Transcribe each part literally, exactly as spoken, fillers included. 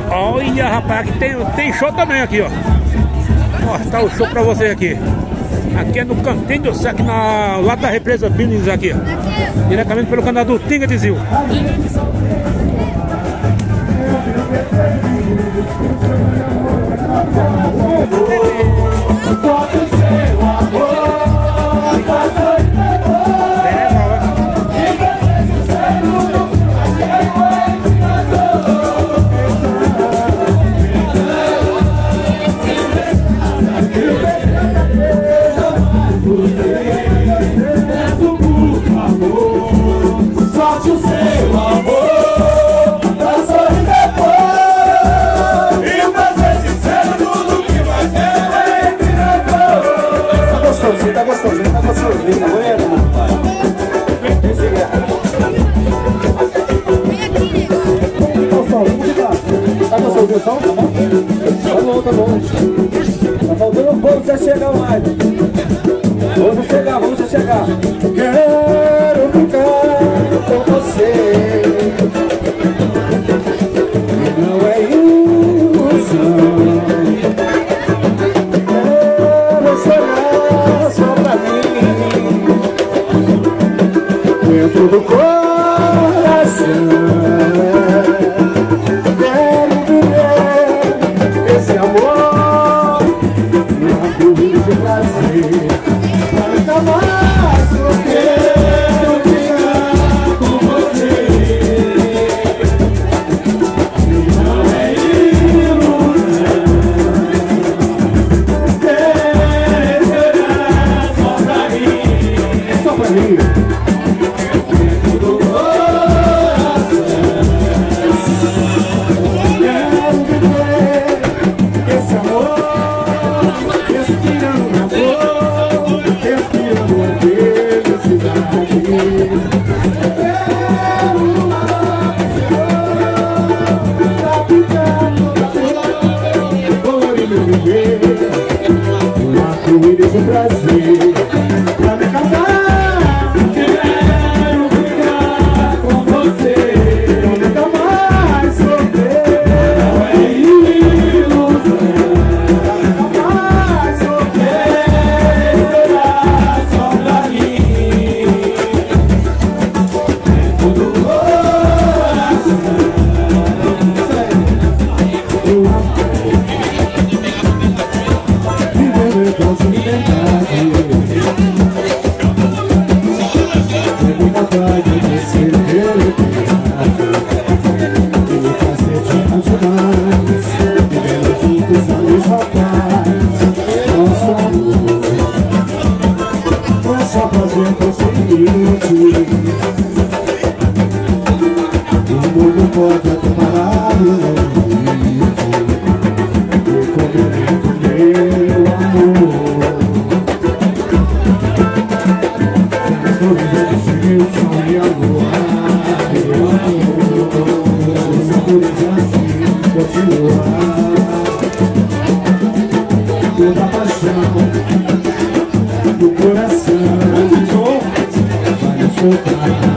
Olha, rapaz, aqui tem, tem show também aqui, ó. Mostrar o show pra vocês aqui. Aqui é no Cantinho do Saque, na lado da represa Billings aqui, ó. Diretamente pelo canal do Tinga de Zil. Tá gostosinho, tá gostosinho, não é, rapaz? Tá gostosinho o som? Tá bom? Tá bom, tá bom. Tá faltando um pouco, você chegar mais. Vamos chegar, vamos chegar. Quero ficar com você. Não é ilusão. Dentro do coração, quero viver esse amor, uma dúvida de prazer, pra nunca mais eu quero ficar com você. Não é ilusão, quero esperar só pra mim, só pra mim. Esse prazer pra me casar, quero ficar com você, não nunca mais sofrer, não é ilusão, nunca mais sofrer, esperar só pra mim, dentro do coração, eu amo. O mundo pode até parar, meu amor. Eu sou minha lua, meu amor. Essa coisa assim continuar. Toda a paixão do coração vai me soltar.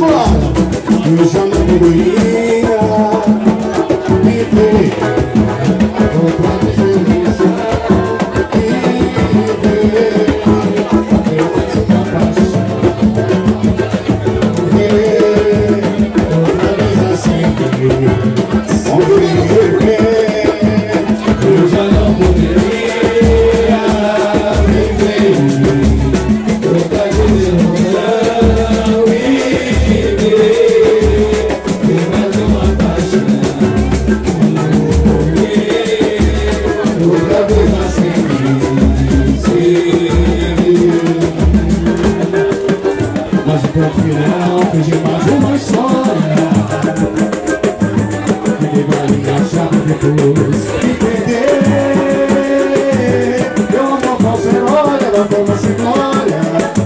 vamos lá. Eu já não poderia viver outra vez e viver uma paixão. Viver outra vez assim. Eu já não poderia viver outra vez e viver mais uma paixão. Outra vez assim, mas o ponto final fez de mais uma história. Ninguém vai me achar depois e perder. Eu amo falsa herói, da forma sem glória.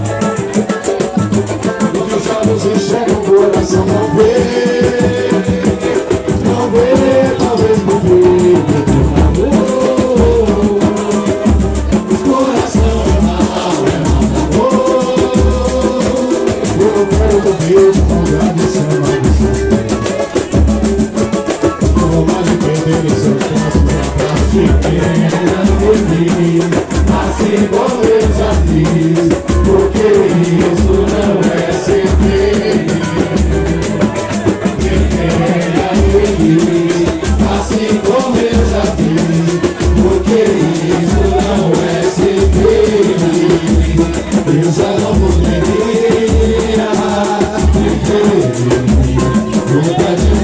No que os olhos enxergam, o coração não vê. Não vê, talvez não vê. O coração é mal, é mal amor. Eu quero morrer de vontade de ser mais. Assim como eu já fiz, porque isso não é ser feliz. Assim como eu já fiz, porque isso não é ser feliz. Eu já não poderia viver vontade de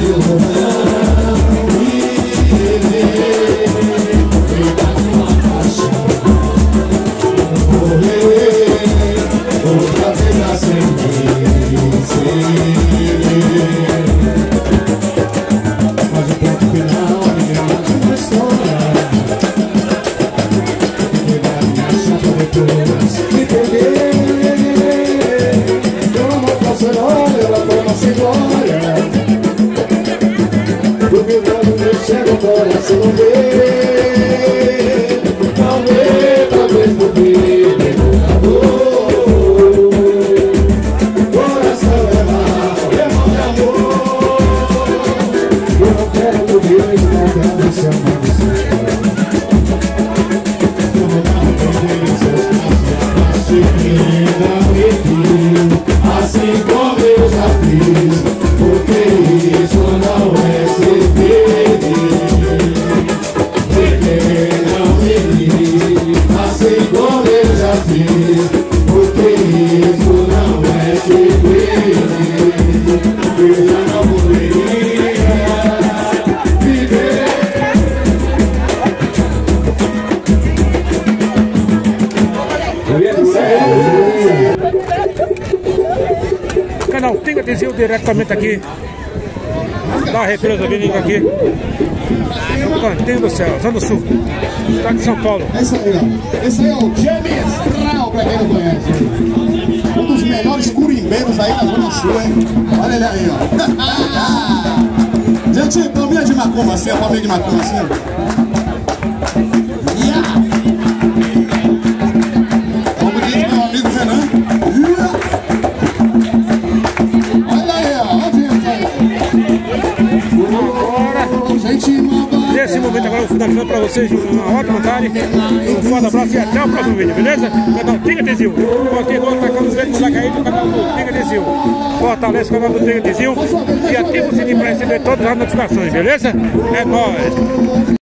chega o coração não vê, não vê, talvez não vê, pecador. Coração é mal, é mal de amor. Eu não quero morrer, não quero ser amado. Eu não perder seus passos, não me fiz, assim como eu já fiz, porque isso não é ser feliz. Assim como eu já fiz, porque isso não é ser feliz. Eu já não poderia viver. Canal Tinga Tizil, diretamente aqui da represa Vininga aqui no Cantinho do Céu, Zona Sul, estado de São Paulo. É isso aí, ó. Esse aí é o James Rau, pra quem não conhece. Um dos melhores curimbeiros aí da Zona Sul, hein? Olha ele aí, ó. Gente, palminha de macumba assim, ó, palminha de macumba assim, ó. Yeah. Como diz meu amigo Renan. Yeah. Olha aí, ó. Gente, nesse momento agora eu vou finalizando para vocês uma ótima tarde, um forte abraço e até o próximo vídeo, beleza? Canal Tinga Tizil, qualquer coisa tá com o dedo no like aí do canal do Tinga Tizil. Fortalece o canal do Tinga Tizil e ativa o sininho para receber todas as notificações, beleza? É nóis!